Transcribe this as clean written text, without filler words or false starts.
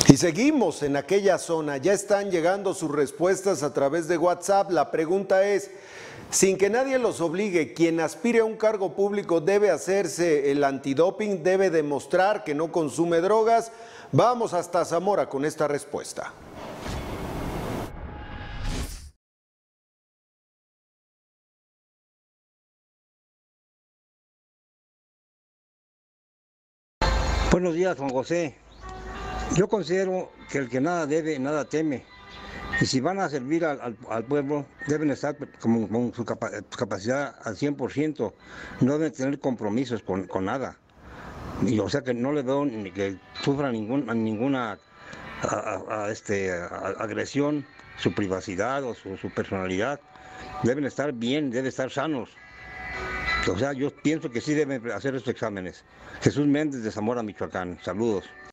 Y seguimos en aquella zona, ya están llegando sus respuestas a través de WhatsApp. La pregunta es, sin que nadie los obligue, quien aspire a un cargo público debe hacerse el antidoping, debe demostrar que no consume drogas. Vamos hasta Zamora con esta respuesta. Buenos días, Juan José. Yo considero que el que nada debe, nada teme. Y si van a servir al pueblo, deben estar con su capacidad al 100%. No deben tener compromisos con nada. Y, o sea que no le veo ni que sufra ninguna agresión, su privacidad o su personalidad. Deben estar bien, deben estar sanos. O sea, yo pienso que sí deben hacer estos exámenes. Jesús Méndez de Zamora, Michoacán. Saludos.